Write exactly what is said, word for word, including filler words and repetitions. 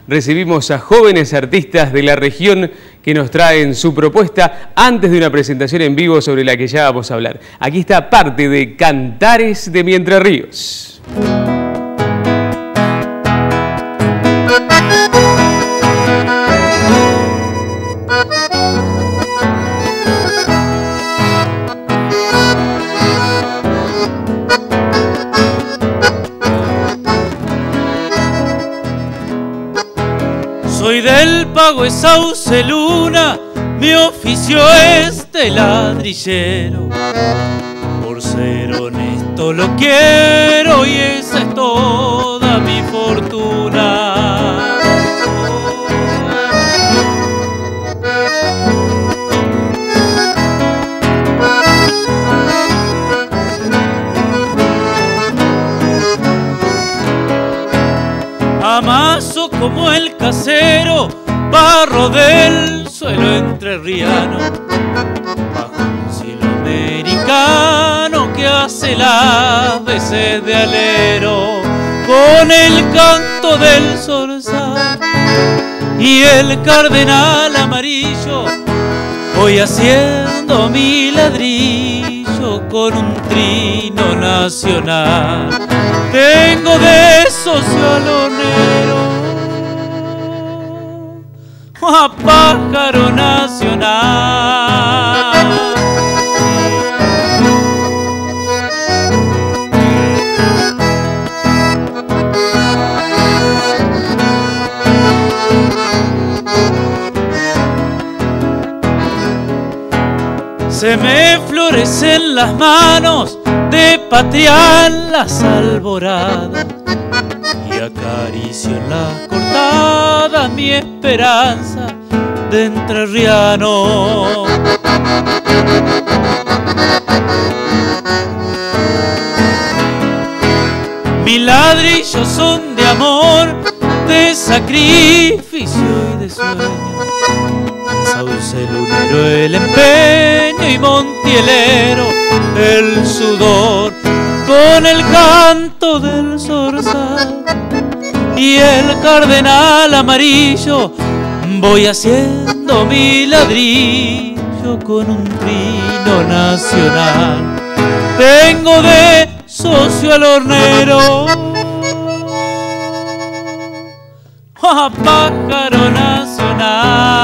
recibimos a jóvenes artistas de la región que nos traen su propuesta antes de una presentación en vivo sobre la que ya vamos a hablar. Aquí está parte de Cantares de mi Entre Ríos. Soy del Pago de Sauce Luna, mi oficio es de ladrillero. Por ser honesto lo quiero y esa es toda mi fortuna. Amaso como el casero, barro del suelo entrerriano, bajo un cielo americano que hace las veces de alero, con el canto del zorzal y el cardenal amarillo, voy haciendo mi ladrillo con un trino nacional. Tengo de socio alonero a pájaro nacional. Se me florecen las manos de patria las alboradas y acaricio en las cortadas mi esperanza de entrerriano. Mis ladrillos son de amor, de sacrificio y de sueño. Sauce lunero el empeño y montielero el sudor, con el canto del zorzal y el cardenal amarillo, voy haciendo mi ladrillo con un trino nacional. Tengo de socio al hornero a pájaro nacional.